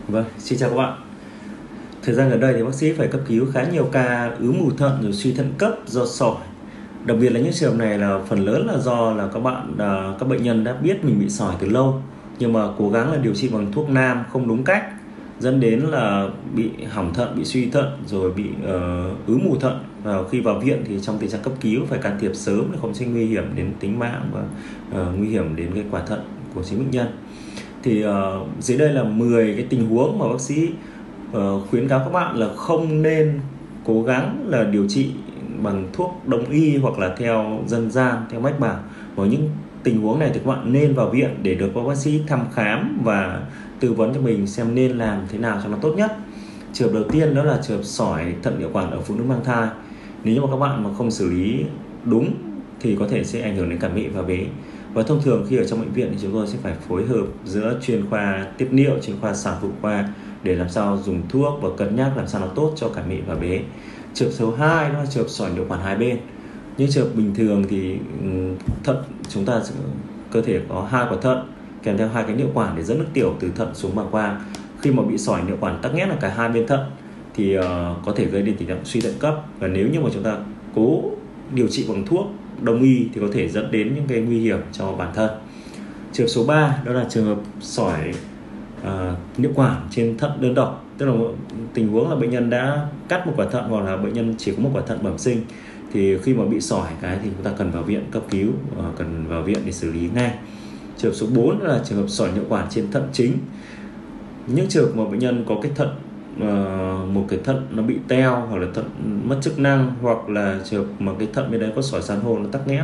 Vâng, xin chào các bạn. Thời gian gần đây thì bác sĩ phải cấp cứu khá nhiều ca ứ mù thận rồi suy thận cấp do sỏi. Đặc biệt là những trường hợp này là phần lớn là do là các bệnh nhân đã biết mình bị sỏi từ lâu, nhưng mà cố gắng là điều trị bằng thuốc nam không đúng cách, dẫn đến là bị hỏng thận, bị suy thận rồi bị ứ mù thận. Và khi vào viện thì trong tình trạng cấp cứu phải can thiệp sớm để không sinh nguy hiểm đến tính mạng và nguy hiểm đến cái quả thận của chính bệnh nhân. Thì dưới đây là 10 cái tình huống mà bác sĩ khuyến cáo các bạn là không nên cố gắng là điều trị bằng thuốc đông y hoặc là theo dân gian, theo mách bảo. Với những tình huống này thì các bạn nên vào viện để được các bác sĩ thăm khám và tư vấn cho mình xem nên làm thế nào cho nó tốt nhất. Trường hợp đầu tiên đó là trường hợp sỏi thận niệu quản ở phụ nữ mang thai. Nếu như mà các bạn mà không xử lý đúng thì có thể sẽ ảnh hưởng đến cả mẹ và bé. Và thông thường khi ở trong bệnh viện thì chúng tôi sẽ phải phối hợp giữa chuyên khoa tiết niệu, chuyên khoa sản phụ khoa để làm sao dùng thuốc và cân nhắc làm sao nó tốt cho cả mẹ và bé. Trường hợp số 2 đó là trường hợp sỏi niệu quản hai bên. Những trường hợp bình thường thì thận chúng ta cơ thể có hai quả thận kèm theo hai cái niệu quản để dẫn nước tiểu từ thận xuống bàng quang. Khi mà bị sỏi niệu quản tắc nghẽn ở cả hai bên thận thì có thể gây đến tình trạng suy thận cấp, và nếu như mà chúng ta cố điều trị bằng thuốc đông y thì có thể dẫn đến những cái nguy hiểm cho bản thân. Trường hợp số 3 đó là trường hợp sỏi niệu quản trên thận đơn độc, tức là tình huống là bệnh nhân đã cắt một quả thận hoặc là bệnh nhân chỉ có một quả thận bẩm sinh. Thì khi mà bị sỏi cái thì chúng ta cần vào viện cấp cứu, cần vào viện để xử lý ngay. Trường hợp số 4 là trường hợp sỏi niệu quản trên thận chính. Những trường hợp mà bệnh nhân có cái thận một cái thận nó bị teo hoặc là thận mất chức năng, hoặc là trường hợp mà cái thận bên đấy có sỏi san hô nó tắc nghẽn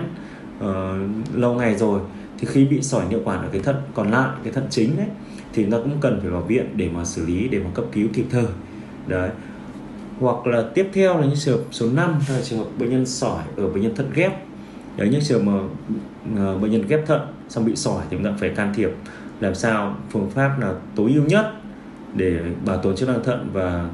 lâu ngày rồi, thì khi bị sỏi niệu quản ở cái thận còn lại, cái thận chính đấy, thì nó cũng cần phải vào viện để mà xử lý, để mà cấp cứu kịp thời đấy. Hoặc là tiếp theo là những trường hợp số 5 là trường hợp bệnh nhân sỏi ở bệnh nhân thận ghép. Đấy, những trường hợp mà bệnh nhân ghép thận xong bị sỏi thì chúng ta phải can thiệp làm sao phương pháp là tối ưu nhất để bảo tồn chức năng thận và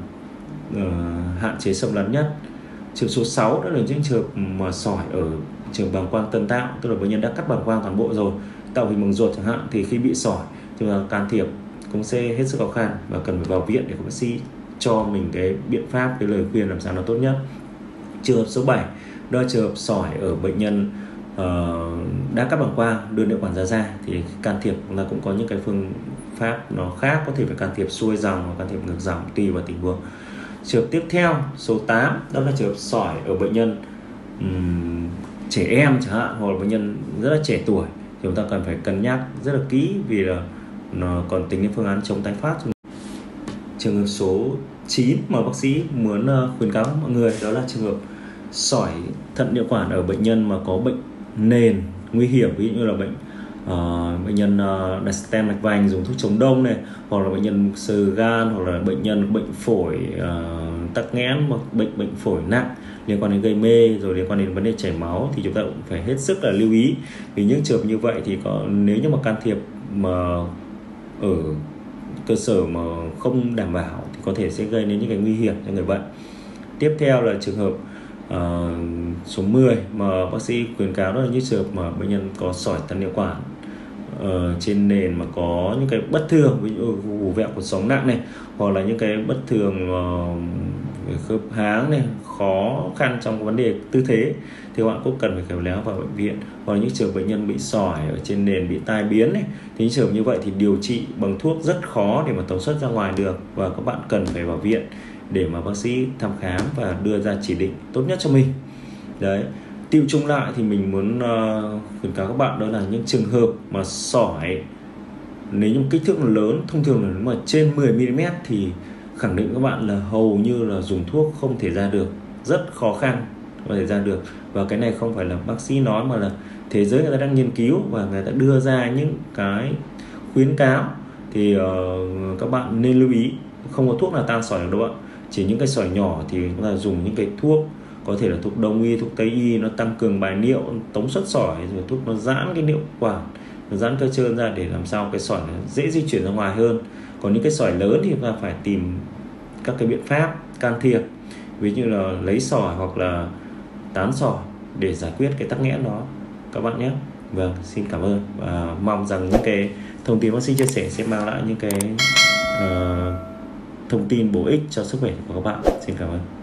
hạn chế xâm lấn nhất. Trường số 6 đó là những trường hợp mà sỏi ở trường bàng quang tân tạo, tức là bệnh nhân đã cắt bàng quang toàn bộ rồi, tạo hình bằng ruột chẳng hạn, thì khi bị sỏi thì can thiệp cũng sẽ hết sức khó khăn và cần phải vào viện để các bác sĩ cho mình cái biện pháp, cái lời khuyên làm sao nó tốt nhất. Trường hợp số 7 đó là trường hợp sỏi ở bệnh nhân đã cắt bàng quang đưa niệu quản ra thì can thiệp là cũng có những cái phương pháp nó khác, có thể phải can thiệp xuôi dòng hoặc can thiệp ngược dòng tùy vào tình huống. Trường hợp tiếp theo số 8 đó là trường hợp sỏi ở bệnh nhân trẻ em chẳng hạn, hoặc là bệnh nhân rất là trẻ tuổi, thì chúng ta cần phải cân nhắc rất là kỹ vì là nó còn tính đến phương án chống tái phát. Trường hợp số 9 mà bác sĩ muốn khuyến cáo mọi người đó là trường hợp sỏi thận niệu quản ở bệnh nhân mà có bệnh nền nguy hiểm, ví dụ như là bệnh nhân đặt stent mạch vành dùng thuốc chống đông này, hoặc là bệnh nhân xơ gan, hoặc là bệnh nhân bệnh phổi tắc nghẽn, hoặc bệnh phổi nặng liên quan đến gây mê, rồi liên quan đến vấn đề chảy máu, thì chúng ta cũng phải hết sức là lưu ý. Vì những trường hợp như vậy thì nếu như mà can thiệp mà ở cơ sở mà không đảm bảo thì có thể sẽ gây đến những cái nguy hiểm cho người bệnh. Tiếp theo là trường hợp số 10 mà bác sĩ khuyến cáo, đó là những trường hợp mà bệnh nhân có sỏi thận niệu quản trên nền mà có những cái bất thường, ví dụ vù vẹo cột sống nặng này, hoặc là những cái bất thường về khớp háng này, khó khăn trong vấn đề tư thế, thì bạn cũng cần phải khéo léo vào bệnh viện. Hoặc là những trường hợp bệnh nhân bị sỏi ở trên nền bị tai biến này, thì những trường hợp như vậy thì điều trị bằng thuốc rất khó để mà tống xuất ra ngoài được, và các bạn cần phải vào viện để mà bác sĩ thăm khám và đưa ra chỉ định tốt nhất cho mình. Đấy, tiêu chung lại thì mình muốn khuyến cáo các bạn đó là những trường hợp mà sỏi nếu như kích thước lớn, thông thường là nếu mà trên 10mm thì khẳng định các bạn là hầu như là dùng thuốc không thể ra được, rất khó khăn có thể ra được. Và cái này không phải là bác sĩ nói mà là thế giới người ta đang nghiên cứu và người ta đưa ra những cái khuyến cáo, thì các bạn nên lưu ý. Không có thuốc nào tan sỏi được đâu ạ. Chỉ những cái sỏi nhỏ thì chúng ta dùng những cái thuốc, có thể là thuốc đông y, thuốc tây y, nó tăng cường bài niệu, tống xuất sỏi, rồi thuốc nó giãn cái niệu quản, nó giãn cơ trơn ra để làm sao cái sỏi nó dễ di chuyển ra ngoài hơn. Còn những cái sỏi lớn thì chúng ta phải tìm các cái biện pháp can thiệp, ví dụ như là lấy sỏi hoặc là tán sỏi để giải quyết cái tắc nghẽn đó các bạn nhé. Vâng, xin cảm ơn và mong rằng những cái thông tin bác sĩ chia sẻ sẽ mang lại những cái thông tin bổ ích cho sức khỏe của các bạn. Xin cảm ơn.